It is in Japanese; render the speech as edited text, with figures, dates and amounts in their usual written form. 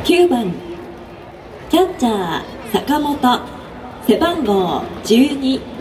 9番キャッチャー坂本背番号12